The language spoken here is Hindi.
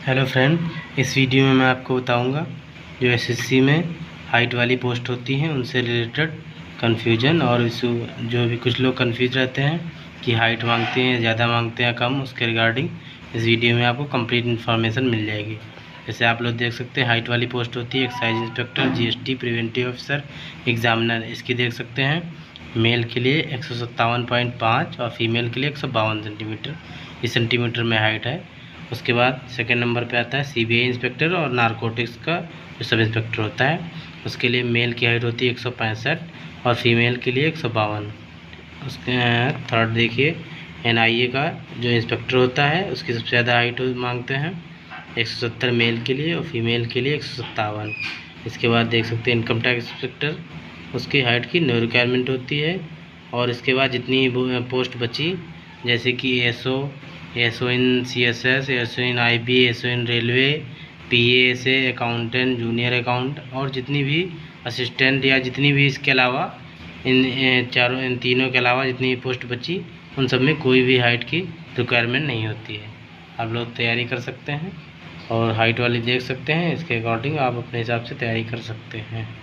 हेलो फ्रेंड, इस वीडियो में मैं आपको बताऊंगा जो एसएससी में हाइट वाली पोस्ट होती हैं उनसे रिलेटेड कन्फ्यूजन और इस जो भी कुछ लोग कन्फ्यूज रहते हैं कि हाइट मांगते हैं, ज़्यादा मांगते हैं, कम, उसके रिगार्डिंग इस वीडियो में आपको कंप्लीट इन्फॉर्मेशन मिल जाएगी। जैसे आप लोग देख सकते हैं हाइट वाली पोस्ट होती है excise inspector, GST, preventive officer, examiner. इसकी देख सकते हैं मेल के लिए 157.5 और फीमेल के लिए 152 सेंटीमीटर, इस सेंटीमीटर में हाइट है। उसके बाद सेकंड नंबर पे आता है सीबीआई इंस्पेक्टर और नारकोटिक्स का जो सब इंस्पेक्टर होता है, उसके लिए मेल की हाइट होती है 165 और फीमेल के लिए 152। उसके थर्ड देखिए एनआईए का जो इंस्पेक्टर होता है उसकी सबसे ज़्यादा हाइट मांगते हैं 170 मेल के लिए और फीमेल के लिए 157। इसके बाद देख सकते हैं इनकम टैक्स इंस्पेक्टर, उसकी हाइट की नो रिक्वायरमेंट होती है। और इसके बाद जितनी पोस्ट बची जैसे कि SO in CSS, SO in IB, SO in railway, PA से अकाउंटेंट, जूनियर अकाउंट और जितनी भी असिस्टेंट या जितनी भी इसके अलावा इन तीनों के अलावा जितनी पोस्ट बची उन सब में कोई भी हाइट की रिक्वायरमेंट नहीं होती है। आप लोग तैयारी कर सकते हैं और हाइट वाली देख सकते हैं, इसके अकॉर्डिंग आप अपने हिसाब से तैयारी कर सकते हैं।